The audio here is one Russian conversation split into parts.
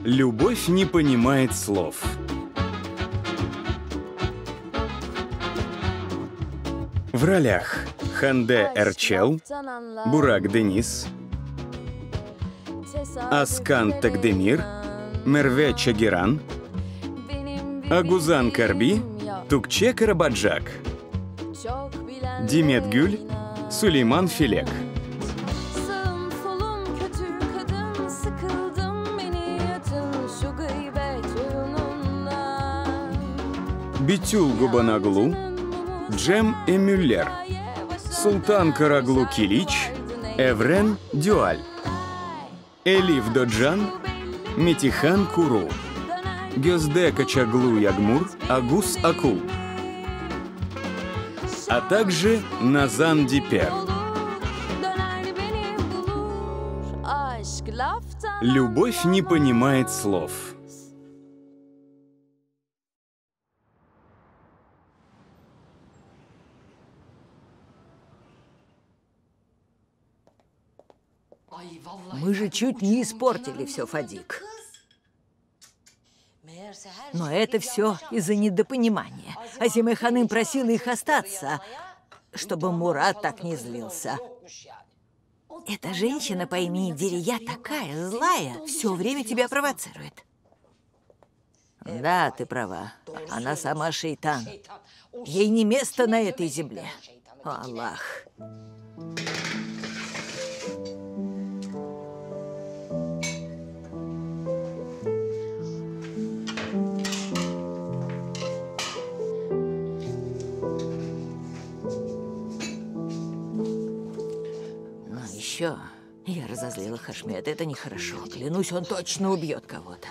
Любовь не понимает слов. В ролях Ханде Эрчел, Бурак Денис, Аскан Тагдемир, Мерве Чагиран, Агузан Карби, Тукче Карабаджак, Димет Гюль, Сулейман Филек. Битюл Губанаглу, Джем Эмюллер, Султан Караглу Килич, Эврен Дюаль, Элиф Доджан, Метихан Куру, Гёзде Качаглу Ягмур, Агус Акул, а также Назан Дипер. Любовь не понимает слов. Мы же чуть не испортили все, Фадик. Но это все из-за недопонимания. Азиме Ханым просила их остаться, чтобы Мурат так не злился. Эта женщина по имени Дирия такая злая, все время тебя провоцирует. Да, ты права. Она сама шейтан. Ей не место на этой земле. О, Аллах. Еще я разозлила Хашмет. Это нехорошо. Клянусь, он точно убьет кого-то.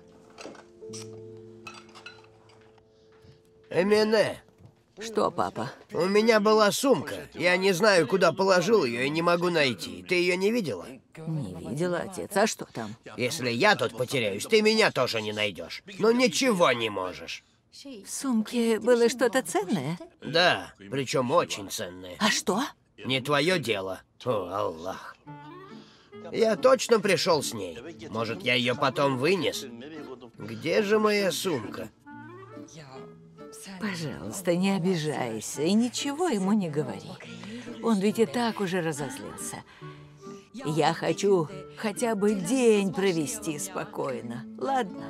Эмине. Что, папа? У меня была сумка. Я не знаю, куда положил ее и не могу найти. Ты ее не видела? Не видела, отец. А что там? Если я тут потеряюсь, ты меня тоже не найдешь. Но ничего не можешь. В сумке было что-то ценное? Да, причем очень ценное. А что? Не твое дело. О, Аллах. Я точно пришел с ней. Может, я ее потом вынес? Где же моя сумка? Пожалуйста, не обижайся и ничего ему не говори. Он ведь и так уже разозлился. Я хочу хотя бы день провести спокойно. Ладно?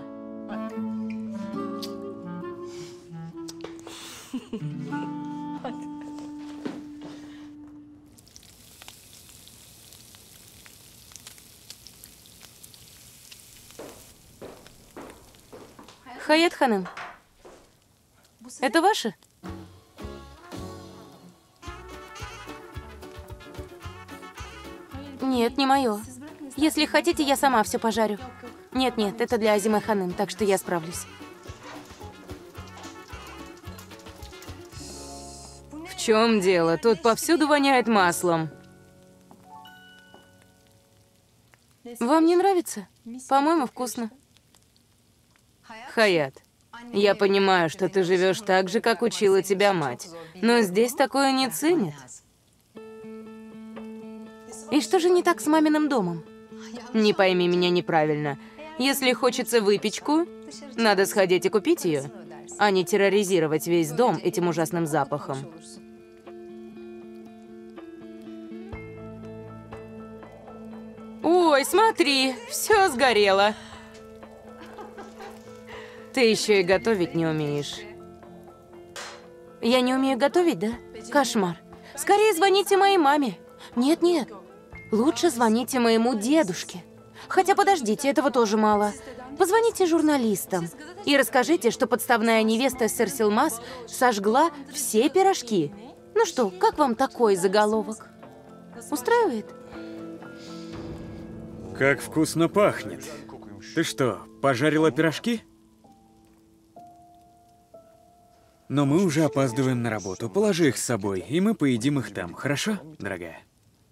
Хаят Ханым, это ваше? Нет, не мое. Если хотите, я сама все пожарю. Нет, это для Азимы Ханым, так что я справлюсь. В чем дело? Тут повсюду воняет маслом. Вам не нравится? По-моему, вкусно. Хаят, я понимаю, что ты живешь так же, как учила тебя мать, но здесь такое не ценят. И что же не так с маминым домом? Не пойми меня неправильно. Если хочется выпечку, надо сходить и купить ее, а не терроризировать весь дом этим ужасным запахом. Ой, смотри, все сгорело. Ты еще и готовить не умеешь. Я не умею готовить, да? Кошмар. Скорее звоните моей маме. Нет, лучше звоните моему дедушке. Хотя подождите, этого тоже мало. Позвоните журналистам и расскажите, что подставная невеста Серсилмаз сожгла все пирожки. Ну что, как вам такой заголовок? Устраивает? Как вкусно пахнет. Ты что, пожарила пирожки? Но мы уже опаздываем на работу. Положи их с собой, и мы поедим их там. Хорошо, дорогая?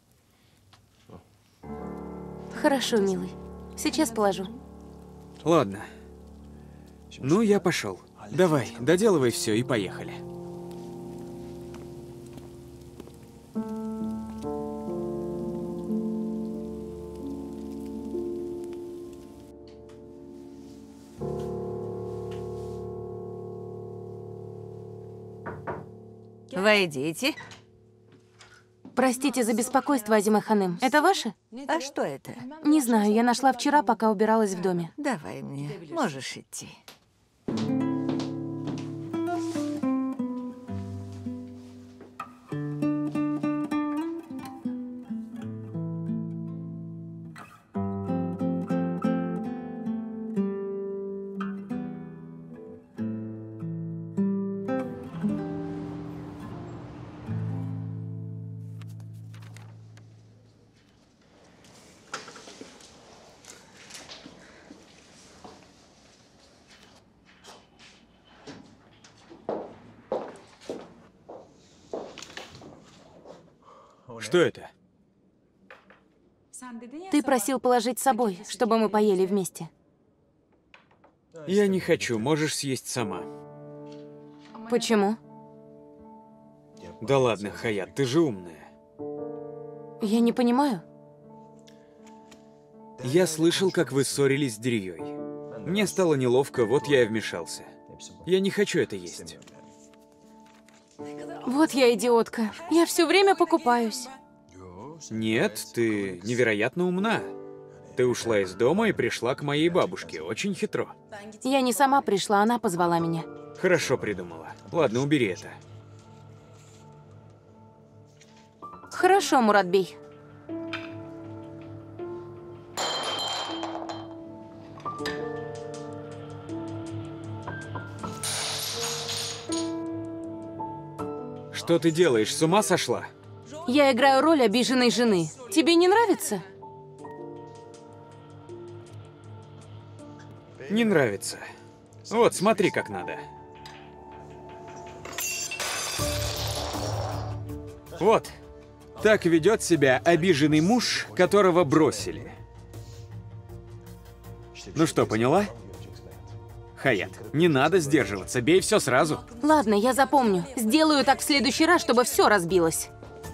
Хорошо, милый. Сейчас положу. Ладно. Ну, я пошел. Давай, доделывай все и поехали. Войдите. Простите за беспокойство, Азиме Ханым. Это ваше? А что это? Не знаю, я нашла вчера, пока убиралась в доме. Давай мне. Можешь идти. Что это? Ты просил положить с собой, чтобы мы поели вместе. Я не хочу, можешь съесть сама. Почему? Да ладно, Хаят, ты же умная. Я не понимаю. Я слышал, как вы ссорились с Дирией. Мне стало неловко, вот я и вмешался. Я не хочу это есть. Вот я идиотка. Я все время покупаюсь. Нет, ты невероятно умна. Ты ушла из дома и пришла к моей бабушке. Очень хитро. Я не сама пришла, она позвала меня. Хорошо придумала. Ладно, убери это. Хорошо, Муратбей. Что ты делаешь? С ума сошла? Я играю роль обиженной жены. Тебе не нравится? Не нравится. Вот, смотри, как надо. Вот. Так ведет себя обиженный муж, которого бросили. Ну что, поняла? Хаят, не надо сдерживаться, бей все сразу. Ладно, я запомню. Сделаю так в следующий раз, чтобы все разбилось.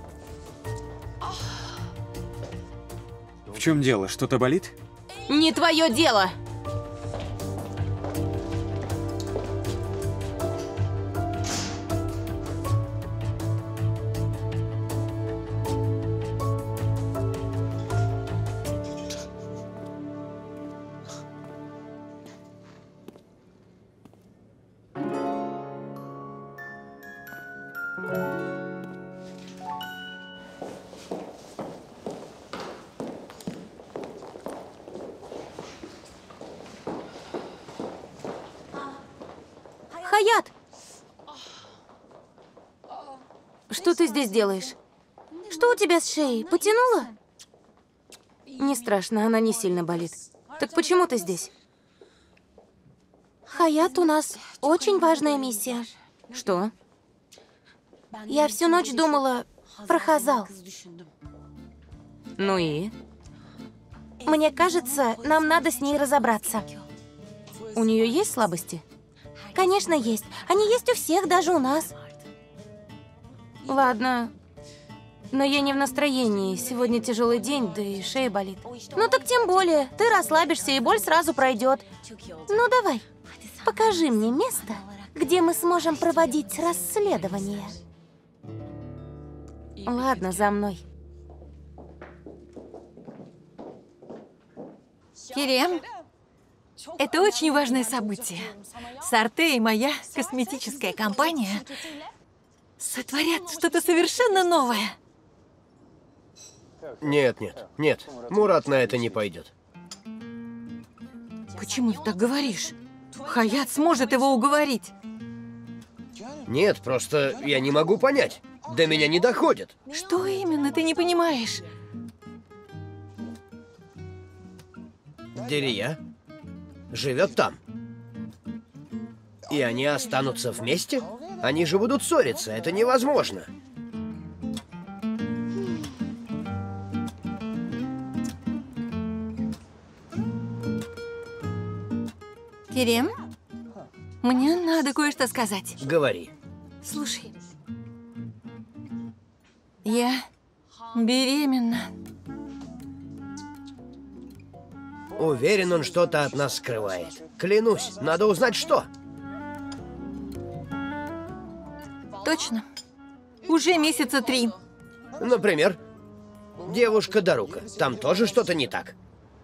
В чем дело? Что-то болит? Не твое дело! Хаят! Что ты здесь делаешь? Что у тебя с шеей? Потянула? Не страшно, она не сильно болит. Так почему ты здесь? Хаят, у нас очень важная миссия. Что? Я всю ночь думала про Хазал. Ну и? Мне кажется, нам надо с ней разобраться. У нее есть слабости? Конечно, есть. Они есть у всех, даже у нас. Ладно. Но я не в настроении. Сегодня тяжелый день, да и шея болит. Ну так тем более. Ты расслабишься, и боль сразу пройдет. Ну давай, покажи мне место, где мы сможем проводить расследование. Ладно, за мной. Керем, это очень важное событие. Сарте и моя косметическая компания сотворят что-то совершенно новое. Нет, нет, нет. Мурат на это не пойдет. Почему ты так говоришь? Хаят сможет его уговорить. Нет, просто я не могу понять. До меня не доходит. Что именно ты не понимаешь? Дирия живет там. И они останутся вместе? Они же будут ссориться, это невозможно. Керем, мне надо кое-что сказать. Говори. Слушай, я беременна. Уверен, он что-то от нас скрывает. Клянусь, надо узнать, что. Точно. Уже месяца 3. Например, девушка Дарука. Там тоже что-то не так.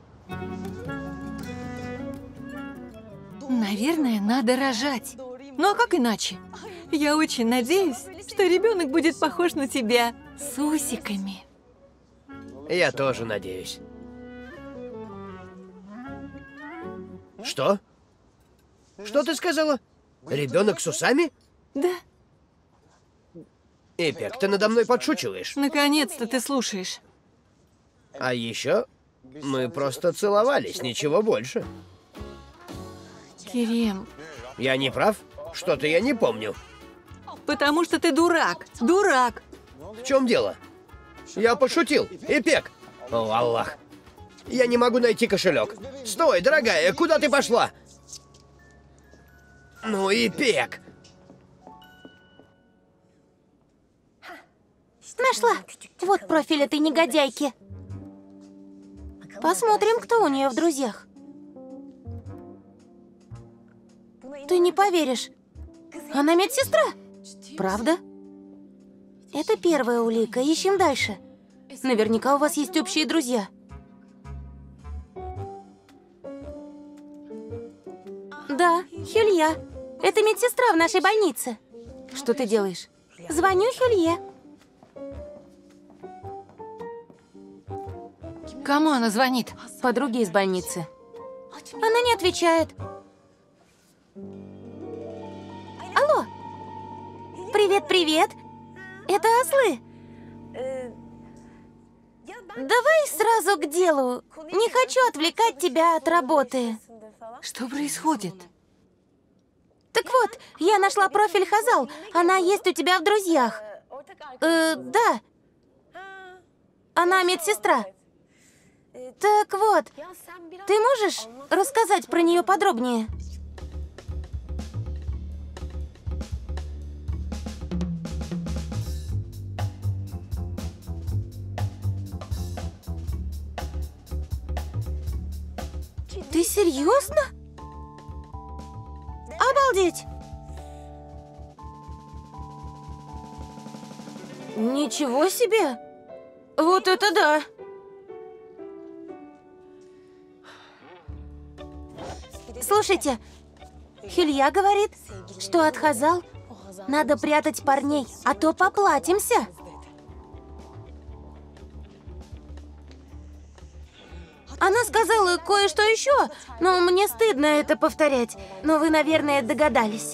Наверное, надо рожать. Ну а как иначе? Я очень надеюсь, что ребенок будет похож на тебя с усиками. Я тоже надеюсь. Что? Что ты сказала? Ребенок с усами? Да, Эпик, ты надо мной подшучиваешь. наконец-то ты слушаешь. А еще мы просто целовались, ничего больше. Керем, Я не прав? Что-то я не помню. потому что ты дурак. Дурак. В чем дело? Я пошутил. Эпик! О, Аллах. Я не могу найти кошелек. Стой, дорогая, куда ты пошла? Ну, Эпик! Нашла. Вот профиль этой негодяйки. Посмотрим, кто у нее в друзьях. Ты не поверишь. Она медсестра. Правда? Это первая улика. Ищем дальше. Наверняка у вас есть общие друзья. Да, Хюлья. Это медсестра в нашей больнице. Что ты делаешь? Звоню Хюлье. Кому она звонит? Подруге из больницы. Она не отвечает. Алло. Привет-привет. Это ослы. Давай сразу к делу. Не хочу отвлекать тебя от работы. Что происходит? Так вот, я нашла профиль Хазал. Она есть у тебя в друзьях. Да. Она медсестра. Так вот, ты можешь рассказать про нее подробнее? Ты серьезно? Обалдеть! Ничего себе! Вот это да! Слушайте, Хюлья говорит, что от Хазал надо прятать парней, а то поплатимся. Она сказала кое-что еще, но мне стыдно это повторять. Но вы, наверное, догадались.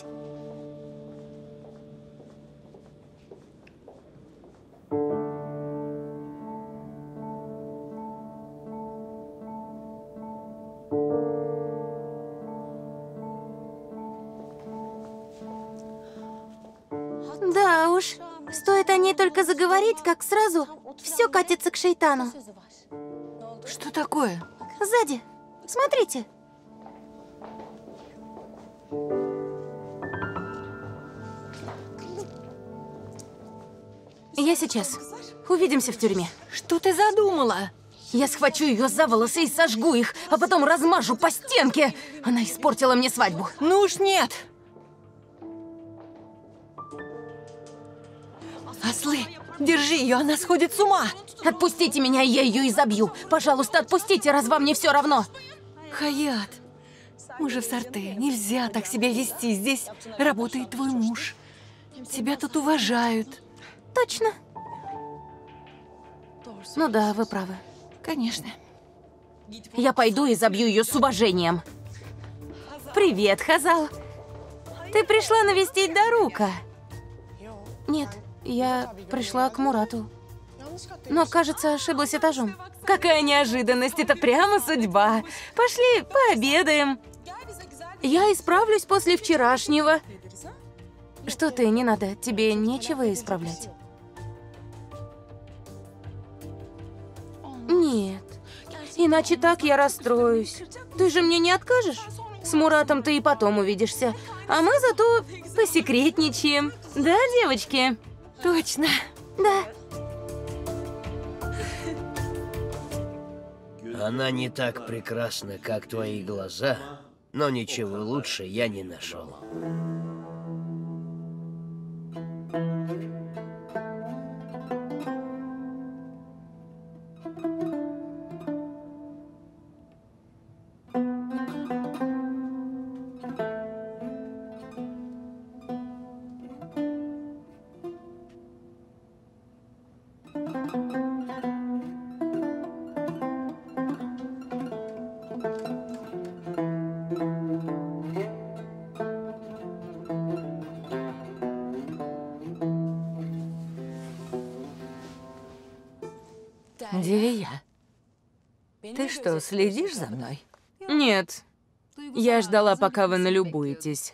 Да уж, стоит о ней только заговорить, как сразу все катится к шейтану. Что такое? Сзади. Смотрите. Я сейчас. Увидимся в тюрьме. Что ты задумала? Я схвачу ее за волосы и сожгу их, а потом размажу по стенке. Она испортила мне свадьбу. Ну уж нет. Ослы, держи ее, она сходит с ума. Отпустите меня, я ее изобью. Пожалуйста, отпустите, раз вам не все равно. Хаят, мы же в Сарте. Нельзя так себя вести. Здесь работает твой муж. Тебя тут уважают. Точно. Ну да, вы правы. Конечно. Я пойду и забью ее с уважением. Привет, Хазал. Ты пришла навестить Дарука? Нет, я пришла к Мурату. Но, кажется, ошиблась этажом. Какая неожиданность, это прямо судьба. Пошли, пообедаем. Я исправлюсь после вчерашнего. Что ты, не надо, тебе нечего исправлять. Нет, иначе так я расстроюсь. Ты же мне не откажешь? С Муратом ты и потом увидишься. А мы зато посекретничаем. Да, девочки? Точно. Да. Она не так прекрасна, как твои глаза, но ничего лучше я не нашел. Дивия, ты что, следишь за мной? Нет. Я ждала, пока вы налюбуетесь.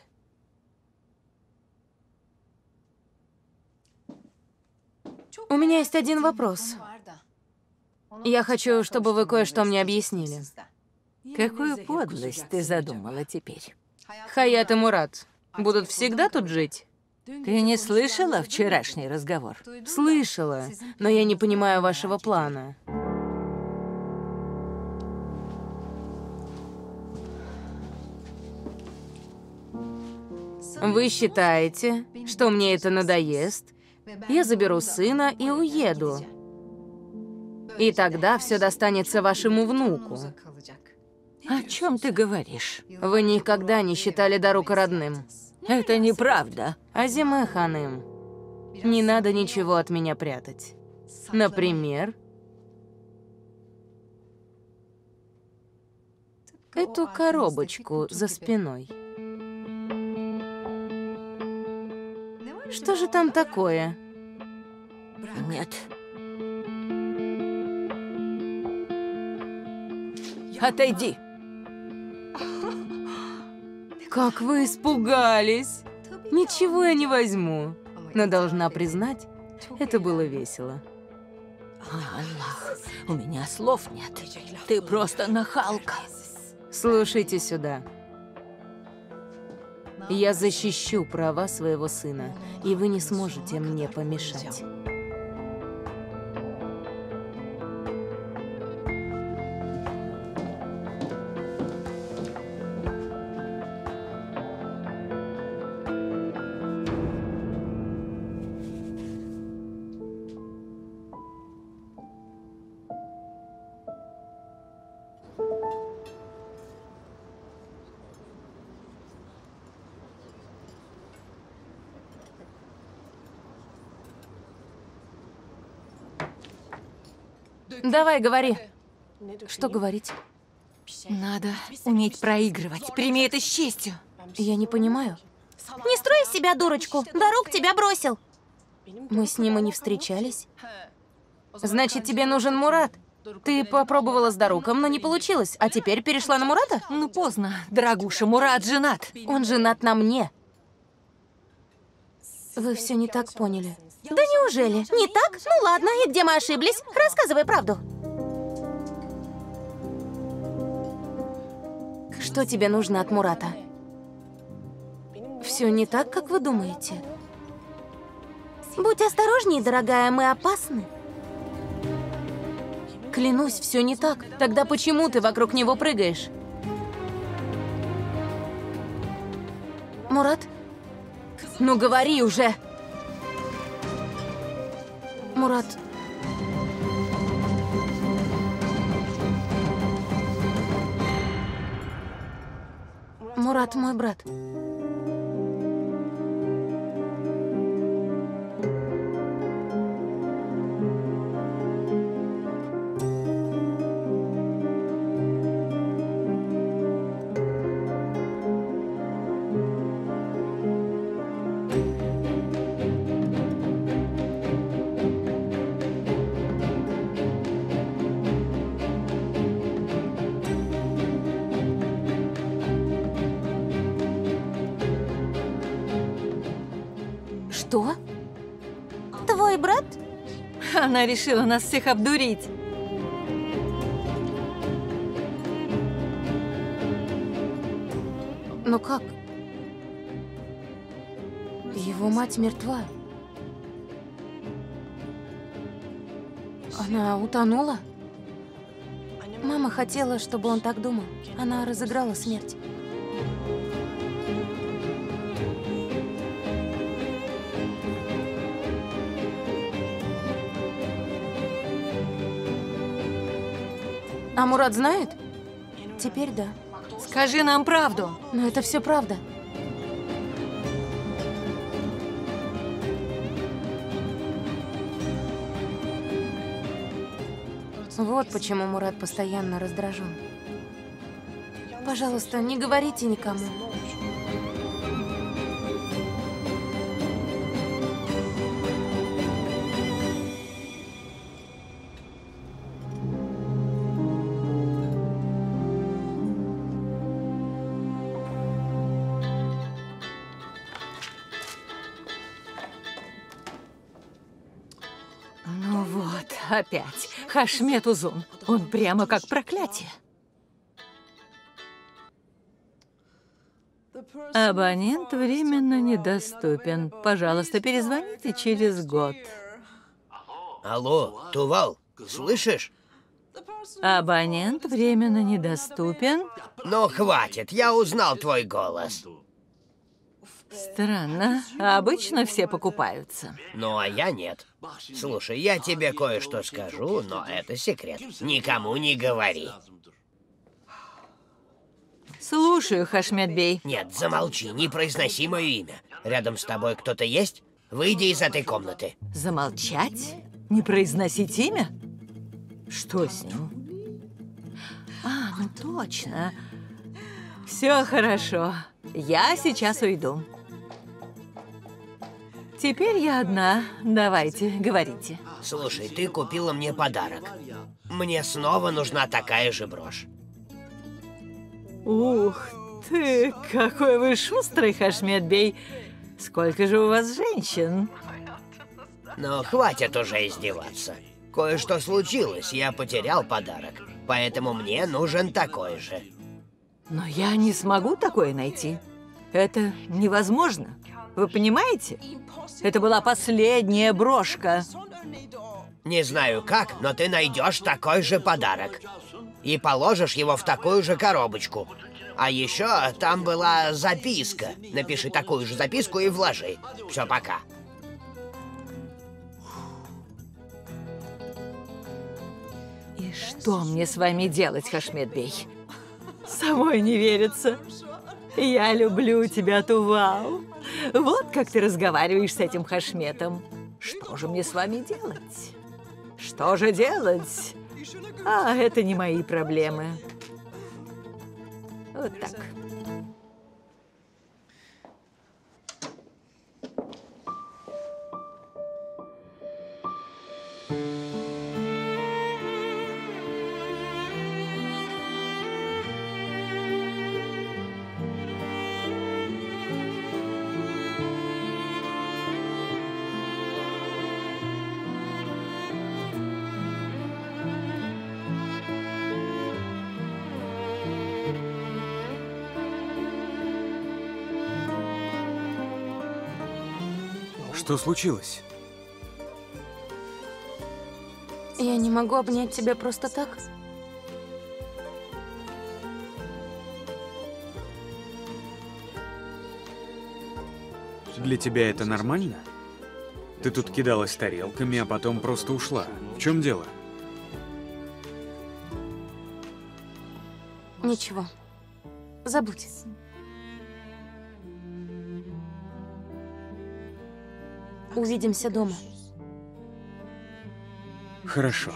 У меня есть один вопрос. Я хочу, чтобы вы кое-что мне объяснили. Какую подлость ты задумала теперь? Хаят и Мурат будут всегда тут жить? Ты не слышала вчерашний разговор? Слышала, но я не понимаю вашего плана. Вы считаете, что мне это надоест? Я заберу сына и уеду. И тогда все достанется вашему внуку. О чем ты говоришь? Вы никогда не считали Дарука родным. Это неправда. Азиме ханым, не надо ничего от меня прятать. Например, эту коробочку за спиной. Что же там такое? Нет. Отойди. Как вы испугались! Ничего я не возьму. Но должна признать, это было весело. Аллах, у меня слов нет. Ты просто нахалка. Слушайте сюда. Я защищу права своего сына, и вы не сможете мне помешать. Давай, говори. Что говорить? Надо уметь проигрывать. Прими это с честью. Я не понимаю. Не строй из себя дурочку. Дарук тебя бросил. Мы с ним и не встречались. Значит, тебе нужен Мурат? Ты попробовала с Даруком, но не получилось. А теперь перешла на Мурата? Ну, поздно, дорогуша, Мурат женат. Он женат на мне. Вы все не так поняли. Да неужели? Не так? Ну ладно, и где мы ошиблись? Рассказывай правду. Что тебе нужно от Мурата? Все не так, как вы думаете. Будь осторожней, дорогая, мы опасны. Клянусь, все не так. Тогда почему ты вокруг него прыгаешь? Мурат? Ну говори уже! Мурат. Мурат мой брат. Что? Твой брат? Она решила нас всех обдурить. Но как? Его мать мертва. Она утонула? Мама хотела, чтобы он так думал. Она разыграла смерть. А Мурат знает? Теперь да. Скажи нам правду. Но это все правда. Вот почему Мурат постоянно раздражен. Пожалуйста, не говорите никому. Ну вот, опять. Хашмет Узун. Он прямо как проклятие. Абонент временно недоступен. Пожалуйста, перезвоните через год. Алло, Тувал, слышишь? Абонент временно недоступен. Ну, хватит, я узнал твой голос. Странно. Обычно все покупаются. Ну, а я нет. Слушай, я тебе кое-что скажу, но это секрет. Никому не говори. Слушаю, Хашмет Бей. Нет, замолчи, не произноси мое имя. Рядом с тобой кто-то есть? Выйди из этой комнаты. Замолчать? Не произносить имя? Что с ним? А, ну точно. Все хорошо. Я сейчас уйду. Теперь я одна. Давайте, говорите. Слушай, ты купила мне подарок. Мне снова нужна такая же брошь. Ух ты, какой вы шустрый, Хашмет Бей. Сколько же у вас женщин? Ну, хватит уже издеваться. Кое-что случилось, я потерял подарок. Поэтому мне нужен такой же. Но я не смогу такое найти. Это невозможно. Вы понимаете? Это была последняя брошка. Не знаю как, но ты найдешь такой же подарок. И положишь его в такую же коробочку. А еще там была записка. Напиши такую же записку и вложи. Все, пока. И что мне с вами делать, Хашмет Бей? Самой не верится. Я люблю тебя, Тувал. Вот как ты разговариваешь с этим Хашметом. Что же мне с вами делать? Что же делать? А, это не мои проблемы. Вот так. Что случилось? Я не могу обнять тебя просто так. Для тебя это нормально? Ты тут кидалась тарелками, а потом просто ушла. В чем дело? Ничего. Забудь. Увидимся дома. Хорошо.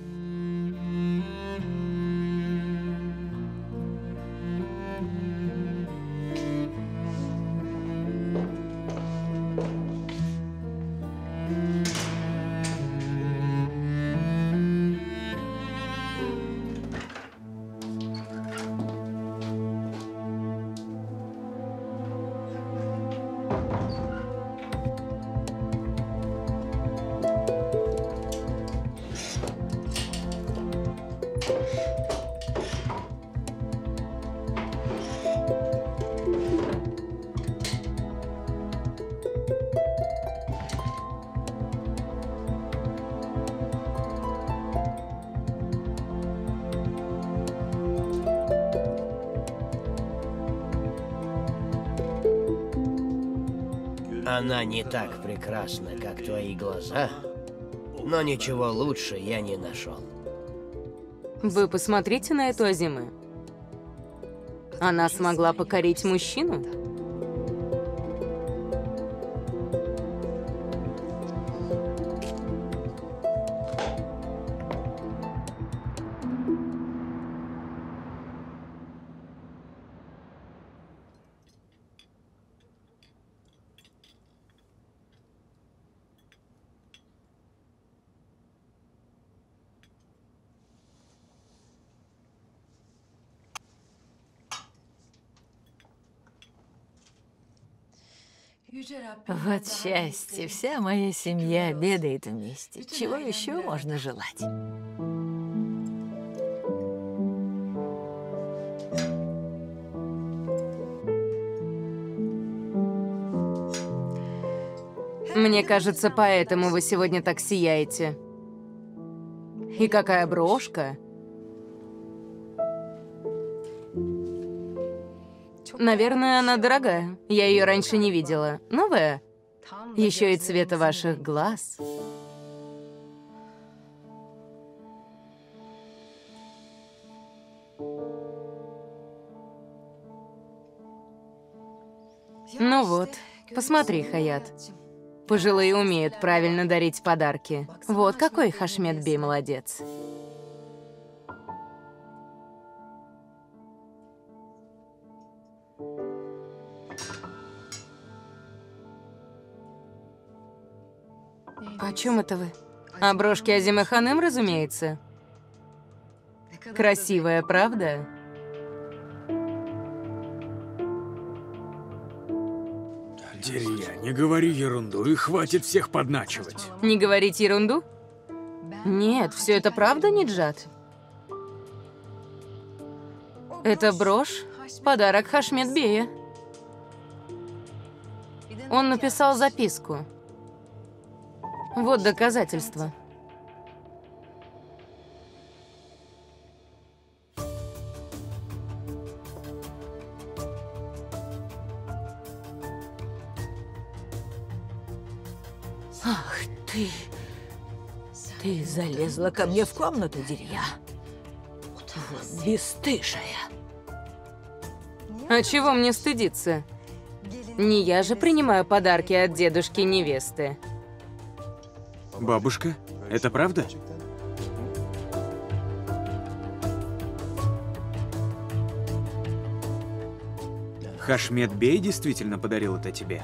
Она не так прекрасна, как твои глаза, но ничего лучше я не нашел. Вы посмотрите на эту Азиме. Она смогла покорить мужчину? Вот счастье, вся моя семья обедает вместе. Чего еще можно желать? Мне кажется, поэтому вы сегодня так сияете. И какая брошка. Наверное, она дорогая. Я ее раньше не видела. Новая? Еще и цвета ваших глаз. Ну вот, посмотри, Хаят. Пожилые умеют правильно дарить подарки. Вот какой Хашмет Бей молодец. О чем это вы? О брошке Азиме Ханым, разумеется. Красивая, правда? Дерия, не говори ерунду и хватит всех подначивать. Не говорить ерунду? Нет, все это правда, Ниджат? Это брошь — подарок Хашмет Бея. Он написал записку. Вот доказательство. Ах ты! Ты залезла ко мне в комнату, Дерия. Вот бесстыжая. А чего мне стыдиться? Не я же принимаю подарки от дедушки невесты. Бабушка, это правда? Хашмет Бей действительно подарил это тебе?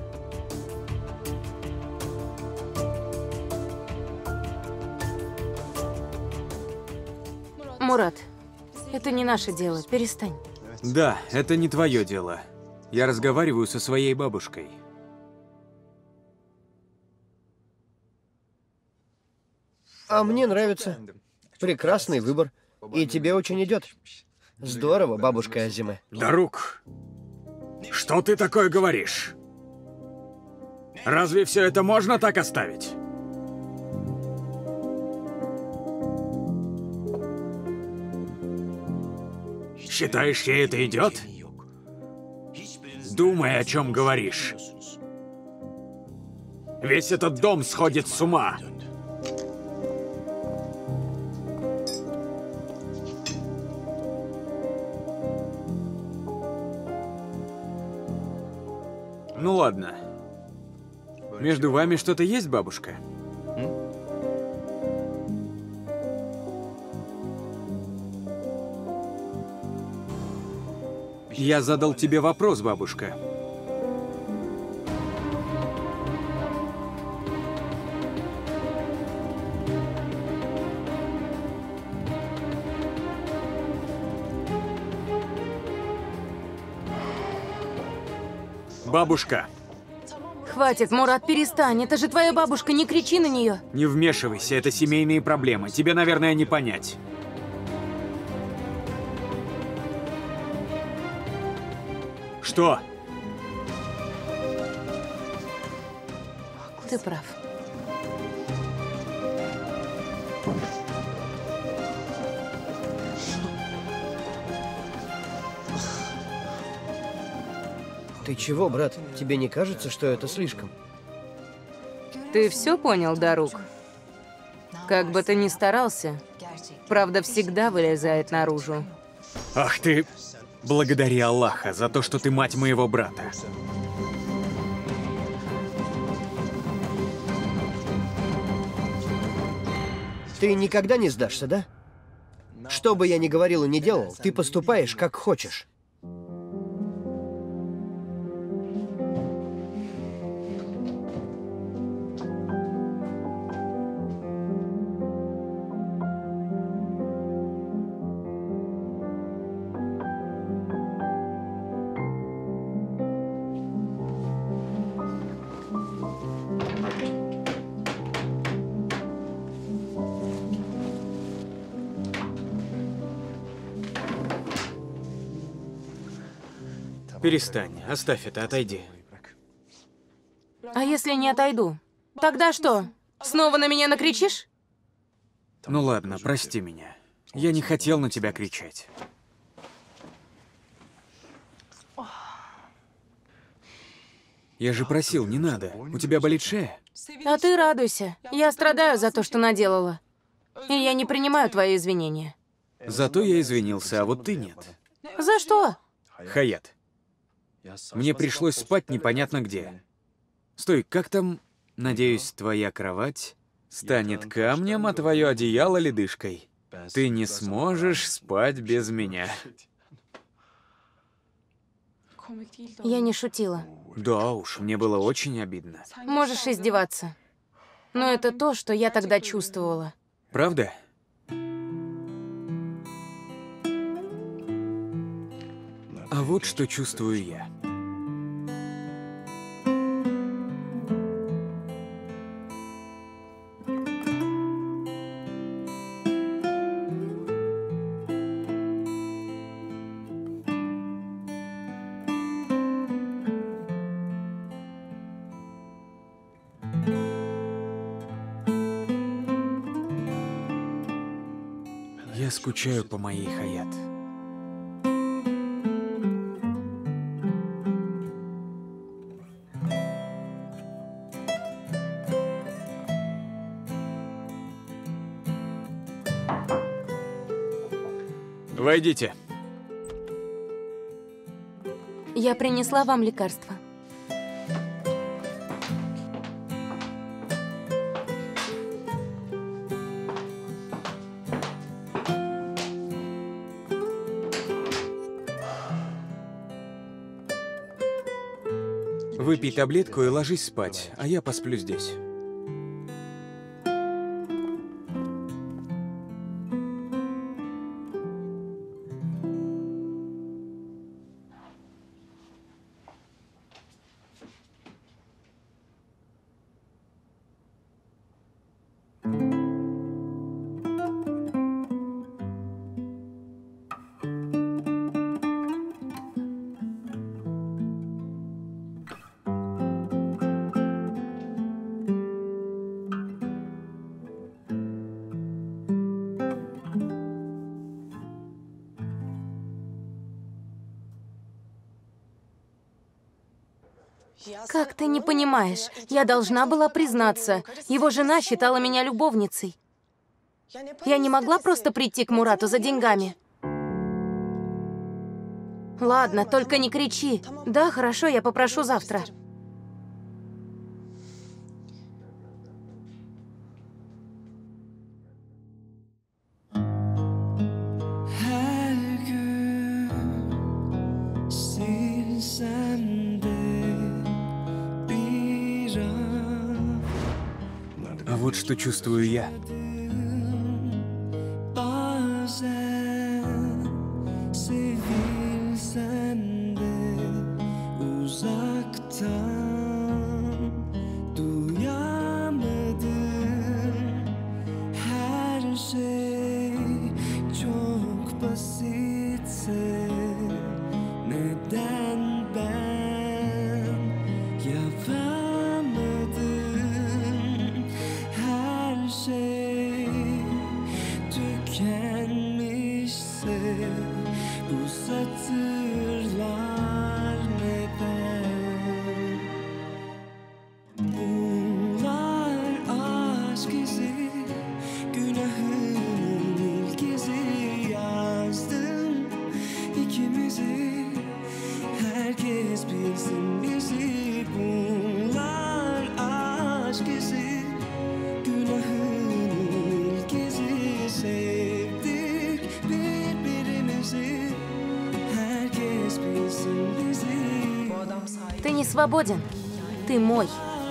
Мурат, это не наше дело, перестань. Да, это не твое дело. Я разговариваю со своей бабушкой. А мне нравится. Прекрасный выбор. И тебе очень идет. Здорово, бабушка Азиме. Дарук, что ты такое говоришь? Разве все это можно так оставить? Считаешь, ей это идет? Думай, о чем говоришь. Весь этот дом сходит с ума. Ну ладно. Между вами что-то есть, бабушка? Я задал тебе вопрос, бабушка. Бабушка, Хватит, Мурат, перестань. Это же твоя бабушка, не кричи на нее. не вмешивайся, это семейные проблемы. Тебе, наверное, не понять. Что? Ты прав. Ты чего, брат? Тебе не кажется, что это слишком? Ты все понял, Дарук? Как бы ты ни старался, Правда, всегда вылезает наружу. Ах ты... Благодари Аллаха за то, что ты мать моего брата. Ты никогда не сдашься, да? Что бы я ни говорил и не делал, ты поступаешь как хочешь. Перестань, оставь это, отойди. А если не отойду? Тогда что? Снова на меня накричишь? Ну ладно, прости меня. Я не хотел на тебя кричать. Я же просил, не надо. У тебя болит шея? А ты радуйся. Я страдаю за то, что наделала. И я не принимаю твои извинения. Зато я извинился, а вот ты нет. За что? Хаят, мне пришлось спать непонятно где. Стой, как там? Надеюсь, твоя кровать станет камнем, а твое одеяло ледышкой. Ты не сможешь спать без меня. Я не шутила. Да уж, мне было очень обидно. Можешь издеваться. Но это то, что я тогда чувствовала. Правда? А вот что чувствую я. Я скучаю по моей Хаят. Войдите. Я принесла вам лекарство. Выпей таблетку и ложись спать, а я посплю здесь. Как ты не понимаешь? Я должна была признаться. Его жена считала меня любовницей. Я не могла просто прийти к Мурату за деньгами. Ладно, только не кричи. Да, хорошо, я попрошу завтра. А вот что чувствую я. Her şey не свободен. Ты мой.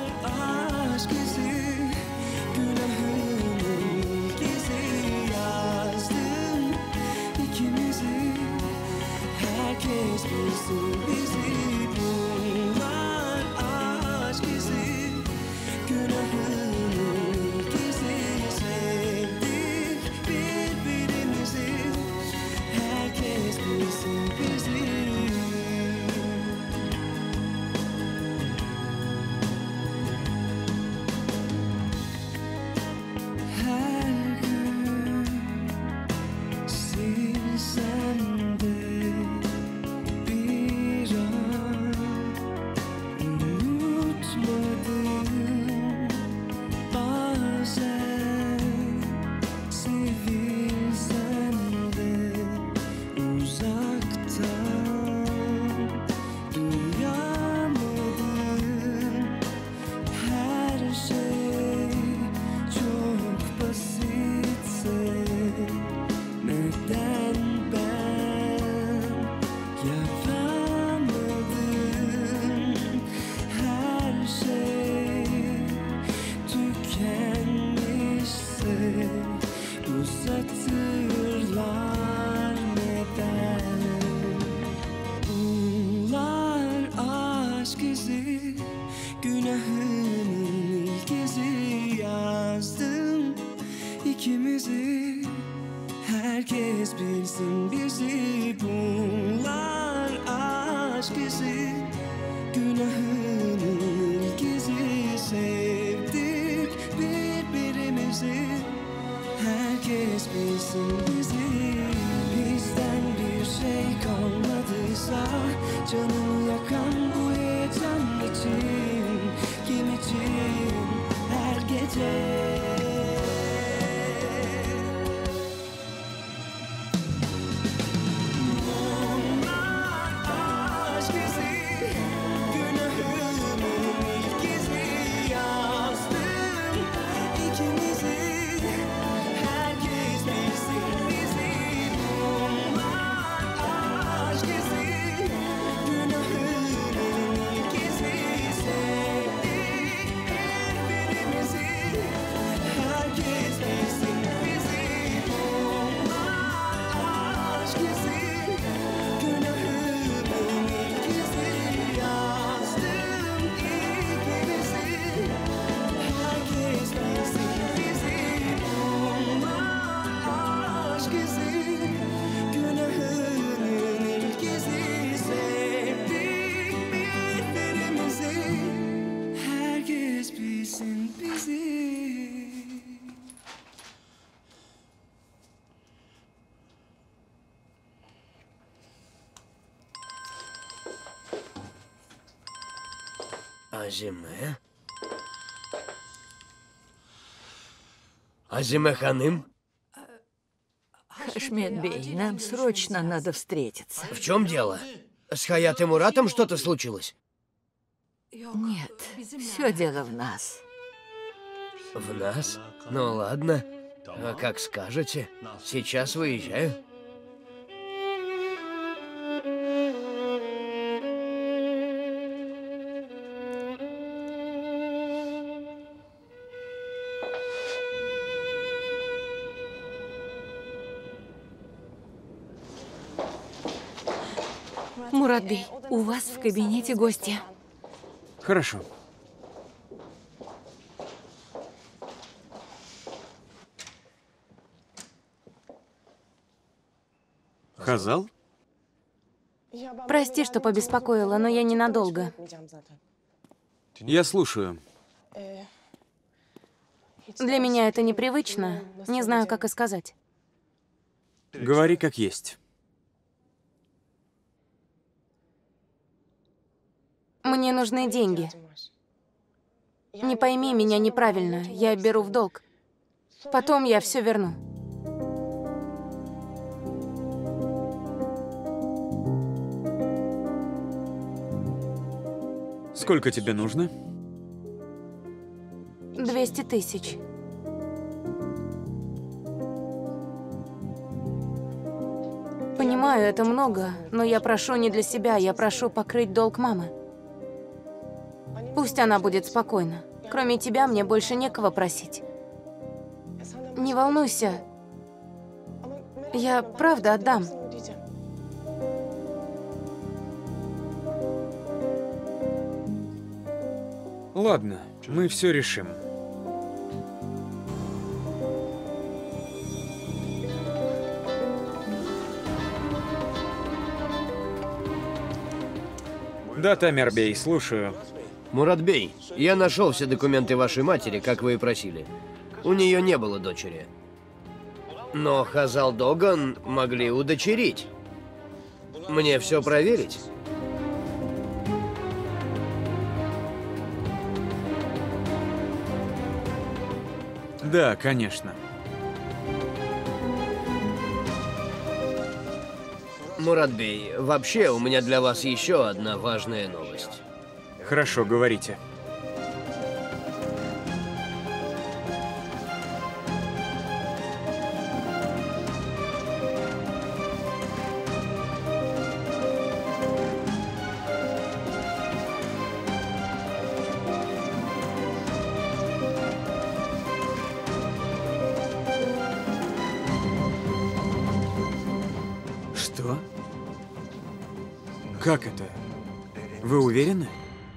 Азиме? Азиме ханым? Хашмет Бей, нам срочно надо встретиться. В чем дело? С Хаят и Муратом что-то случилось? Нет, все дело в нас. В нас? Ну ладно. А как скажете. Сейчас выезжаю. Мурат Бей, у вас в кабинете гости. Хорошо. Хазал? Прости, что побеспокоила, но я ненадолго. Я слушаю. Для меня это непривычно. Не знаю, как и сказать. Говори как есть. Мне нужны деньги. Не пойми меня неправильно, я беру в долг. Потом я все верну. Сколько тебе нужно? 200 тысяч. Понимаю, это много, но я прошу не для себя, я прошу покрыть долг мамы. Пусть она будет спокойна. Кроме тебя мне больше некого просить. Не волнуйся. Я правда отдам. Ладно, мы все решим. Да, Тамирбей, слушаю. Муратбей, я нашел все документы вашей матери, как вы и просили. У нее не было дочери. Но Хазалдоган могли удочерить. Мне все проверить? Да, конечно. Муратбей, вообще у меня для вас еще одна важная новость. Хорошо, говорите. Что? Как это? Вы уверены?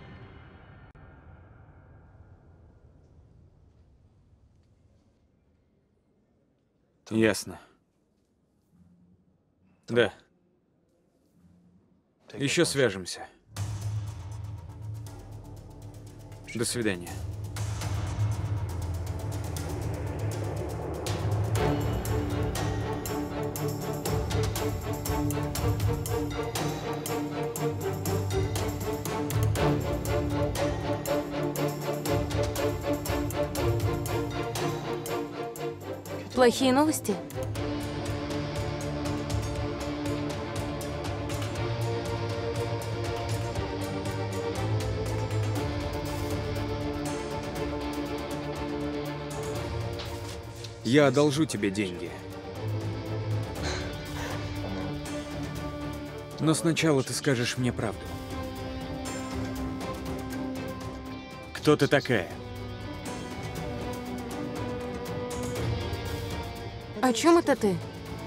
Ясно. Да. Еще свяжемся. До свидания. Плохие новости? Я одолжу тебе деньги. Но сначала ты скажешь мне правду. Кто ты такая? О чем это ты?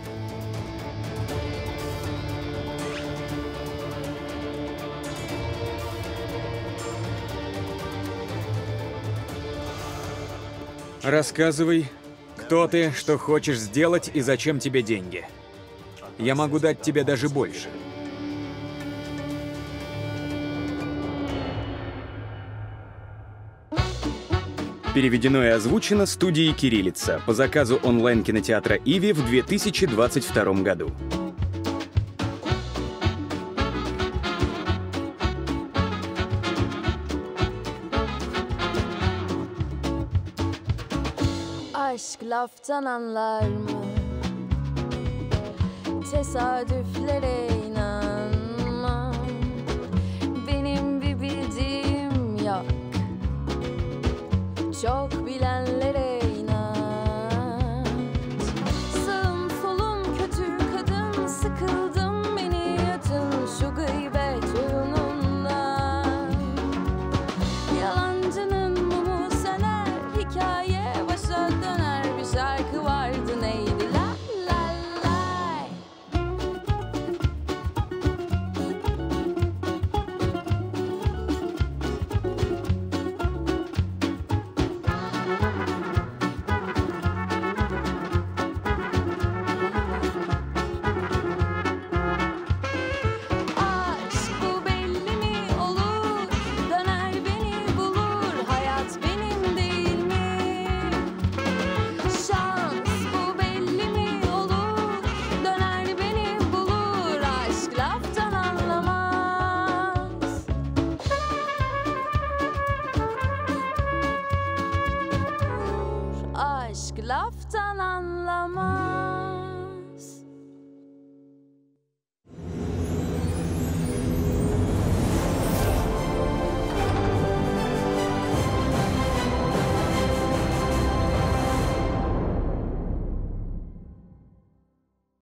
Рассказывай, кто ты, что хочешь сделать и зачем тебе деньги. Я могу дать тебе даже больше. Переведено и озвучено студией «Кириллица» по заказу онлайн-кинотеатра «Иви» в 2022 году. Aşk laftan anlar mı? Tesadüflere inanma. Benim bir bildiğim yok. Çok bilenlere inat. Sağım solum kötü kadın, sıkıldım beni yatın şu gıybet oyunundan. Yalancının mumu söner, hikaye